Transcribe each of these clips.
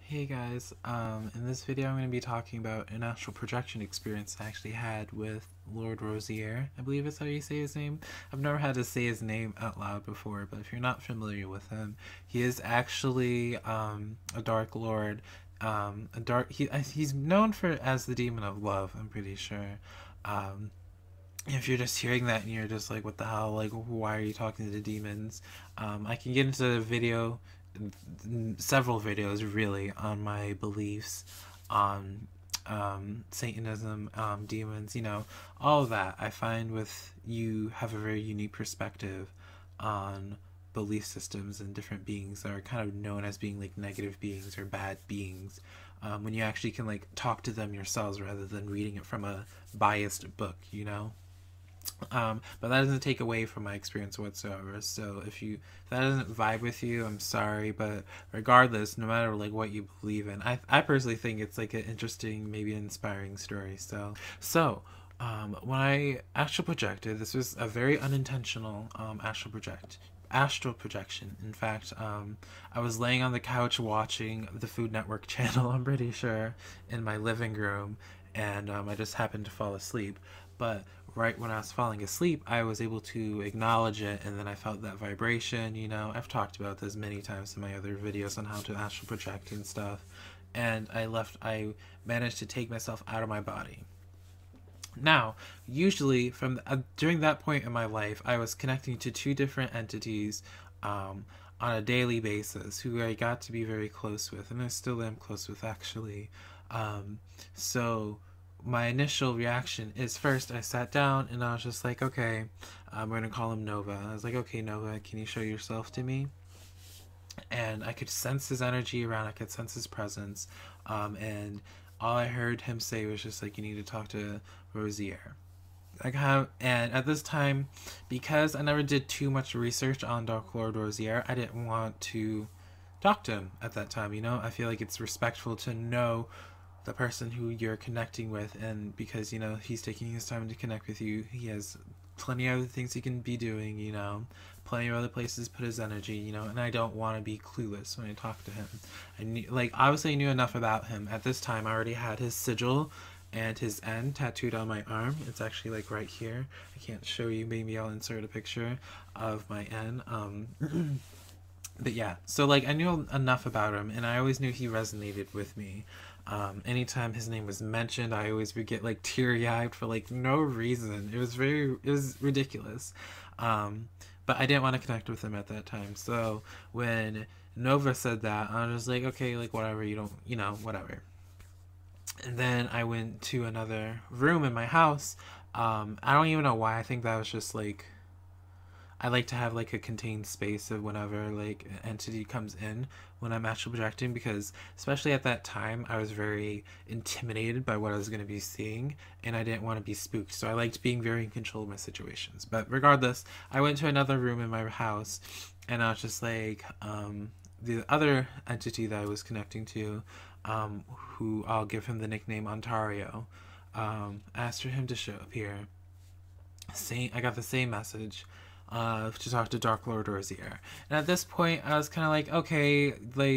Hey guys, in this video I'm going to be talking about an astral projection experience I actually had with Lord Rosier. I believe is how you say his name. I've never had to say his name out loud before, but if you're not familiar with him, he is actually a Dark Lord. He's known for as the Demon of Love, I'm pretty sure. If you're just hearing that and you're just like, what the hell, like, why are you talking to the demons? I can get into the video, several videos really, on my beliefs on Satanism, demons, all of that. I find with you have a very unique perspective on belief systems and different beings that are kind of known as being like negative beings or bad beings, when you actually can like talk to them yourselves rather than reading it from a biased book. But that doesn't take away from my experience whatsoever. So if that doesn't vibe with you, I'm sorry. But regardless, no matter like what you believe in, I personally think it's like an interesting, maybe inspiring story. When I astral projected, this was a very unintentional astral projection. In fact, I was laying on the couch watching the Food Network channel, I'm pretty sure, in my living room, and I just happened to fall asleep. But right when I was falling asleep, I was able to acknowledge it, and then I felt that vibration. I've talked about this many times in my other videos on how to astral project and stuff. And I managed to take myself out of my body. Now, usually during that point in my life, I was connecting to two different entities on a daily basis who I got to be very close with, and I still am close with, actually. So my initial reaction is, first I sat down and I was just like, okay, we're gonna call him Nova. I was like, okay, Nova, can you show yourself to me? And I could sense his energy around, I could sense his presence, and all I heard him say was just like, you need to talk to Rosier. And at this time, because I never did too much research on Dark Lord Rosier, I didn't want to talk to him at that time. I feel like it's respectful to know the person who you're connecting with, and because he's taking his time to connect with you, he has plenty of other things he can be doing, plenty of other places to put his energy, and I don't want to be clueless when I talk to him. Obviously I knew enough about him at this time. I already had his sigil and his N tattooed on my arm. It's actually like right here. I can't show you, maybe I'll insert a picture of my N. But yeah, so I knew enough about him, and I always knew he resonated with me. Anytime his name was mentioned, I always would get teary-eyed for no reason. It was ridiculous. But I didn't want to connect with him at that time. So when Nova said that, I was like, okay, whatever, whatever. And then I went to another room in my house. I don't even know why. I think that was just I like to have a contained space of whenever an entity comes in when I'm astral projecting, because especially at that time I was very intimidated by what I was going to be seeing, and I didn't want to be spooked, so I liked being very in control of my situations. But regardless, I went to another room in my house, and I was just the other entity that I was connecting to, who I'll give him the nickname Ontario, asked for him to show up here. I got the same message, to talk to Dark Lord Rosier. And at this point, I was kind of like, okay,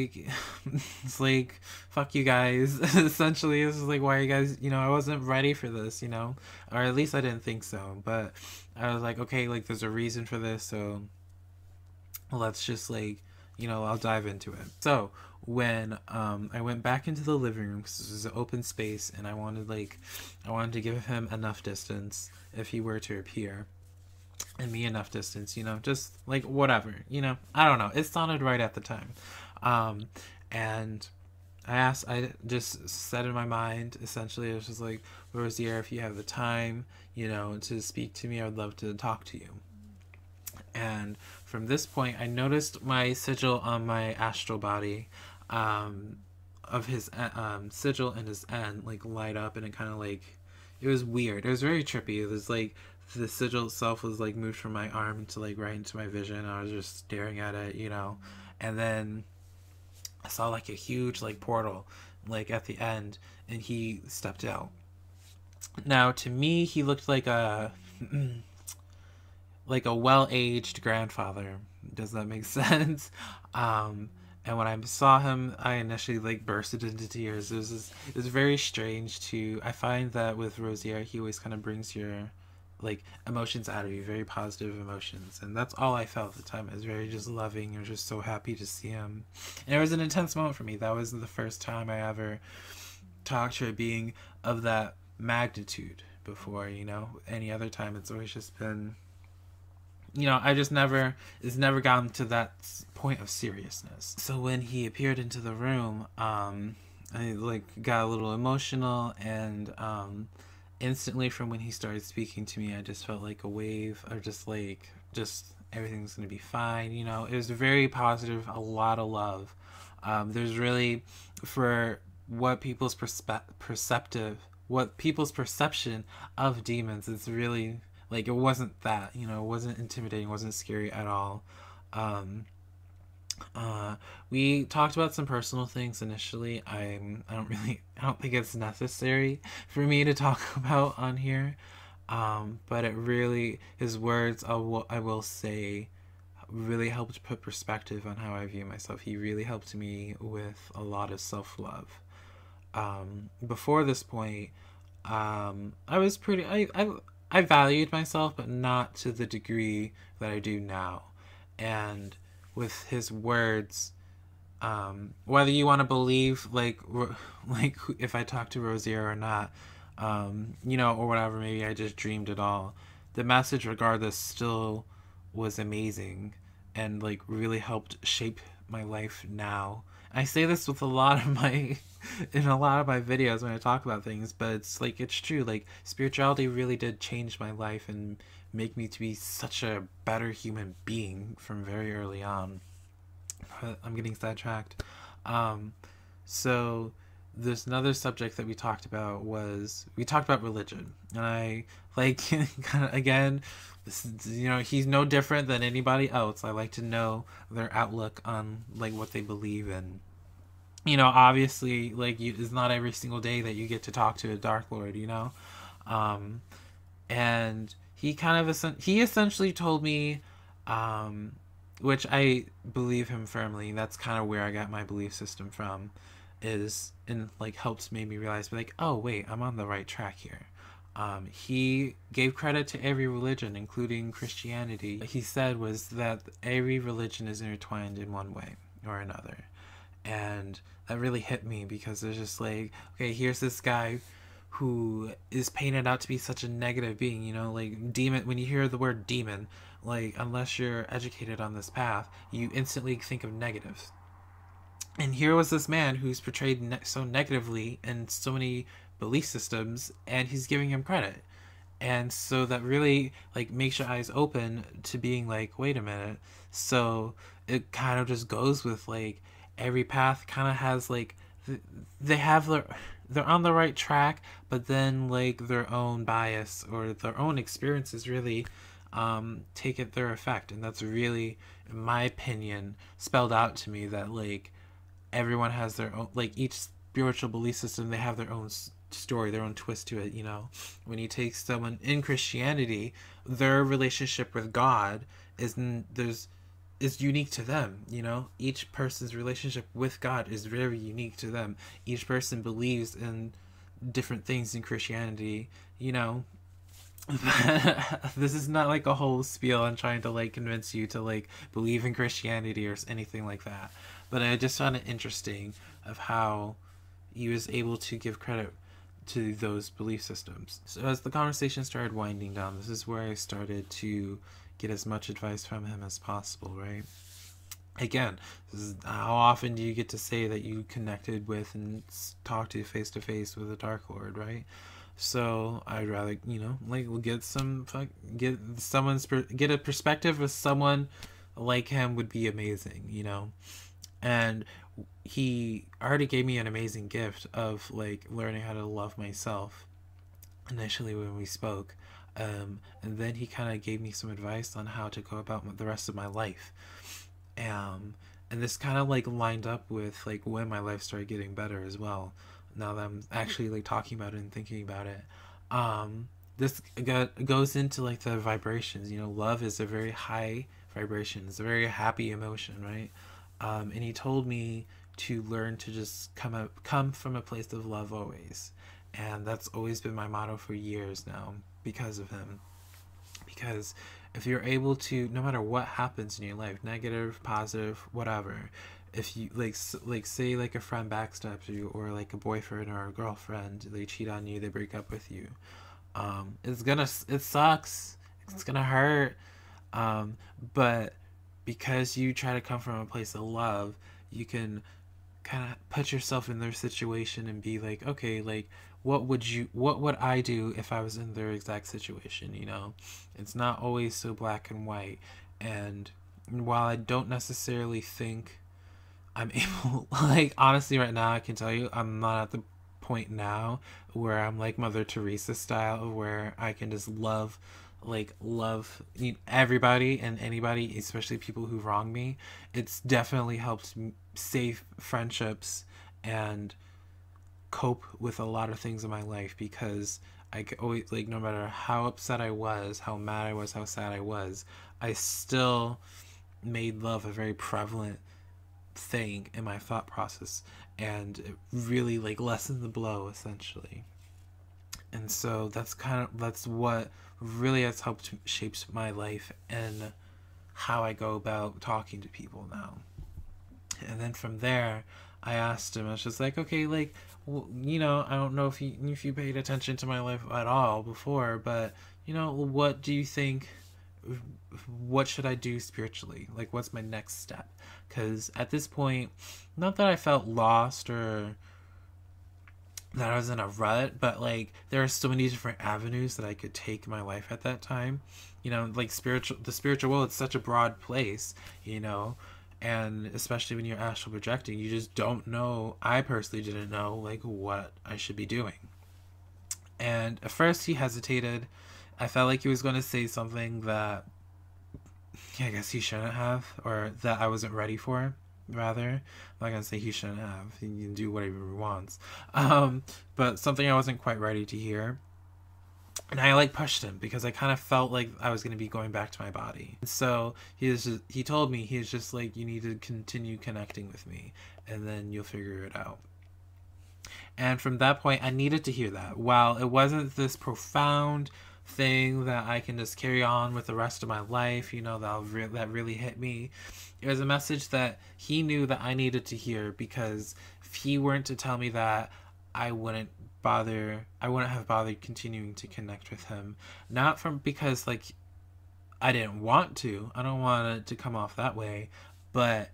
it's fuck you guys. Essentially, this is why are you guys, I wasn't ready for this, or at least I didn't think so. But I was like, okay, there's a reason for this, so let's just I'll dive into it. So when I went back into the living room, because this was an open space, and I wanted to give him enough distance if he were to appear, and me enough distance, just whatever, I don't know, it sounded right at the time. And I just said in my mind, essentially, it was just like, Rosier, if you have the time, to speak to me, I would love to talk to you. And from this point, I noticed my sigil on my astral body, of his sigil and his N light up, and it kind of it was weird. It was very trippy. It was the sigil itself was moved from my arm to right into my vision. I was just staring at it, and then I saw a huge portal at the end, and he stepped out. Now to me, he looked like a well-aged grandfather. Does that make sense? And when I saw him, I initially like bursted into tears. It was very strange to. I find that with Rosier, he always kind of brings your like emotions out of you, very positive emotions, and that's all I felt at the time. I was very just loving. I was just so happy to see him, and it was an intense moment for me. That was the first time I ever talked to a being of that magnitude before. You know, any other time it's always just been, you know, it's never gotten to that point of seriousness. So when he appeared into the room, I like got a little emotional, and instantly from when he started speaking to me, I just felt like a wave of just everything's gonna be fine. You know, it was very positive, a lot of love. There's really, for what people's what people's perception of demons, it's really like, it wasn't that, you know, it wasn't intimidating, it wasn't scary at all. We talked about some personal things initially. I don't think it's necessary for me to talk about on here. But it really, his words, I will say, really helped put perspective on how I view myself. He really helped me with a lot of self-love. Before this point, I was pretty, I valued myself, but not to the degree that I do now. And with his words, whether you want to believe like if I talk to Rosier or not, you know, or whatever, maybe I just dreamed it all. The message, regardless, still was amazing, and like really helped shape my life now. I say this with a lot of my in a lot of my videos when I talk about things, but it's like, it's true. Like, spirituality really did change my life and make me to be such a better human being from very early on. But I'm getting sidetracked. So there's another subject that we talked about religion, and I like kind of, again, this, you know, he's no different than anybody else. I like to know their outlook on like what they believe in. You know, obviously, like, it's not every single day that you get to talk to a Dark Lord, you know? And he essentially told me, which I believe him firmly, that's kind of where I got my belief system from, and like helped made me realize, like, oh wait, I'm on the right track here. He gave credit to every religion, including Christianity. What he said was that every religion is intertwined in one way or another. And that really hit me, because it's just like, okay, here's this guy who is painted out to be such a negative being, you know, like demon. When you hear the word demon, like, unless you're educated on this path, you instantly think of negatives. And here was this man who's portrayed so negatively in so many belief systems, and he's giving him credit. And so that really like makes your eyes open to being like, wait a minute. So it kind of just goes with like, every path kind of has like, they're on the right track, but then like their own bias or their own experiences really take their effect. And that's really, in my opinion, spelled out to me, that like everyone has their own, like each spiritual belief system, they have their own story, their own twist to it. You know, when you take someone in Christianity, their relationship with God is unique to them. You know, each person's relationship with God is very unique to them. Each person believes in different things in Christianity, you know. This is not like a whole spiel on trying to like convince you to like believe in Christianity or anything like that, but I just found it interesting of how he was able to give credit to those belief systems. So as the conversation started winding down, this is where I started to get as much advice from him as possible, right? Again, this is, how often do you get to say that you connected with and talk to face with a Dark Lord, right? So I'd rather, you know, like, get a perspective of someone like him would be amazing, you know. And he already gave me an amazing gift of like learning how to love myself initially when we spoke. And then he kind of gave me some advice on how to go about the rest of my life. And this kind of like lined up with like when my life started getting better as well. Now that I'm actually like talking about it and thinking about it, this goes into like the vibrations. You know, love is a very high vibration. It's a very happy emotion, right? And he told me to learn to just come from a place of love always. And that's always been my motto for years now because of him. Because if you're able to, no matter what happens in your life, negative, positive, whatever, if you like say like a friend backstabs you, or like a boyfriend or a girlfriend, they cheat on you, they break up with you, it sucks, it's gonna hurt, but because you try to come from a place of love, you can kind of put yourself in their situation and be like, okay, like what would I do if I was in their exact situation, you know? It's not always so black and white. And while I don't necessarily think I'm able, like, honestly right now I can tell you I'm not at the point now where I'm like Mother Teresa style, where I can just love everybody and anybody, especially people who wrong me. It's definitely helped save friendships and cope with a lot of things in my life, because I could always, like, no matter how upset I was, how mad I was, how sad I was, I still made love a very prevalent thing in my thought process, and it really like lessened the blow essentially. And so that's what really has helped shapes my life and how I go about talking to people now. And then from there, I asked him, I was just like, okay, like, well, you know, I don't know if you paid attention to my life at all before, but, you know, what do you think, what should I do spiritually? Like, what's my next step? Because at this point, not that I felt lost or that I was in a rut, but like there are so many different avenues that I could take in my life at that time. You know, like the spiritual world, it's such a broad place, you know, and especially when you're astral projecting, you just don't know. I personally didn't know like what I should be doing. And at first he hesitated. I felt like he was going to say something that I guess he shouldn't have, or that I wasn't ready for. Rather, I'm not gonna say he shouldn't have. He can do whatever he wants, but something I wasn't quite ready to hear. And I like pushed him because I kind of felt like I was gonna be going back to my body. And so he told me, he's just like, you need to continue connecting with me, and then you'll figure it out. And from that point, I needed to hear that. While it wasn't this profound thing that I can just carry on with the rest of my life, you know, that really hit me, it was a message that he knew that I needed to hear, because if he weren't to tell me that, I wouldn't have bothered continuing to connect with him. Not because like I didn't want to, I don't want it to come off that way, but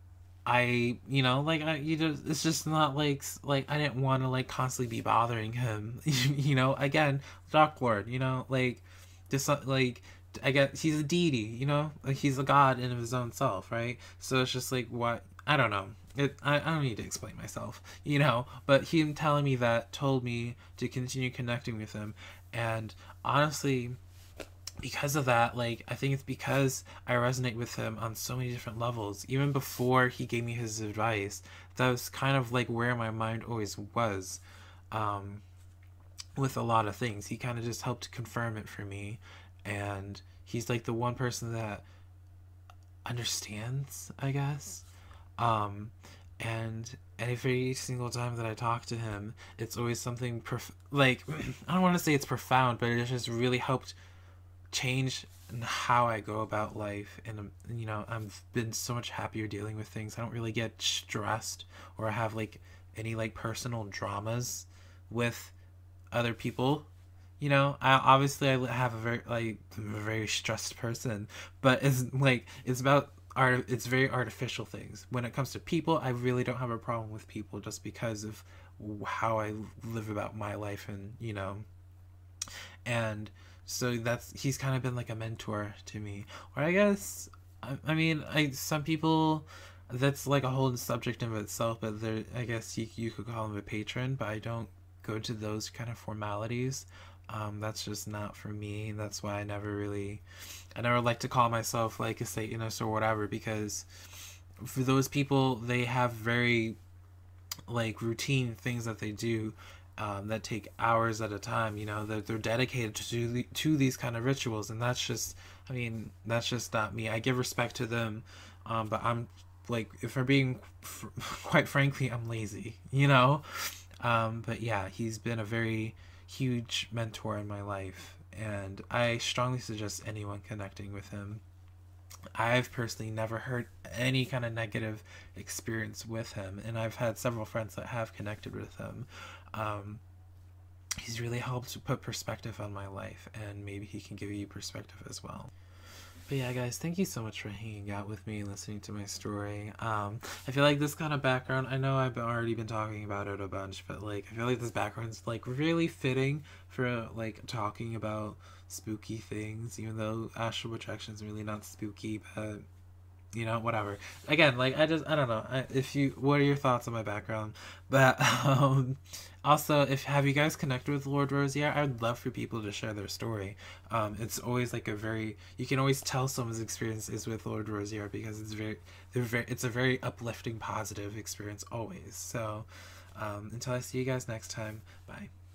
you know, like it's just not like I didn't want to like constantly be bothering him. You know, again, Dark Lord, you know, like just like I guess he's a deity, you know, like he's a god in his own self, right? So it's just like, what, I don't know. I don't need to explain myself, you know, but him telling me that told me to continue connecting with him. And honestly, because of that, like, I think it's because I resonate with him on so many different levels. Even before he gave me his advice, that was kind of like where my mind always was, with a lot of things. He kind of just helped confirm it for me, and he's like the one person that understands, I guess. And every single time that I talk to him, it's always something like, I don't want to say it's profound, but it just really helped change how I go about life. And you know, I've been so much happier dealing with things. I don't really get stressed or have like any like personal dramas with other people. You know, I have a very stressed person, but it's about art. It's very artificial things. When it comes to people, I really don't have a problem with people, just because of how I live about my life, and you know, and so he's kind of been like a mentor to me. Or I guess, I mean, some people, that's like a whole subject in itself, but I guess you could call him a patron, but I don't go to those kind of formalities. That's just not for me. That's why I never like to call myself like a Satanist or whatever, because for those people, they have very like routine things that they do, that take hours at a time. You know, they're dedicated to these kind of rituals, and that's just not me. I give respect to them, but I'm like, if we're being quite frankly, I'm lazy, you know. But yeah, he's been a very huge mentor in my life, and I strongly suggest anyone connecting with him. I've personally never heard any kind of negative experience with him, and I've had several friends that have connected with him. Um, he's really helped put perspective on my life, and maybe he can give you perspective as well. But yeah, guys, thank you so much for hanging out with me and listening to my story. I feel like this kind of background, I know I've already been talking about it a bunch, but like, I feel like this background's like really fitting for like talking about spooky things, even though astral projection is really not spooky, but you know, whatever. Again, like, I don't know. If you, what are your thoughts on my background? But also, if have you guys connected with Lord Rosier? I would love for people to share their story. It's always like a very, you can always tell someone's experience is with Lord Rosier because it's a very uplifting, positive experience always. So until I see you guys next time, bye.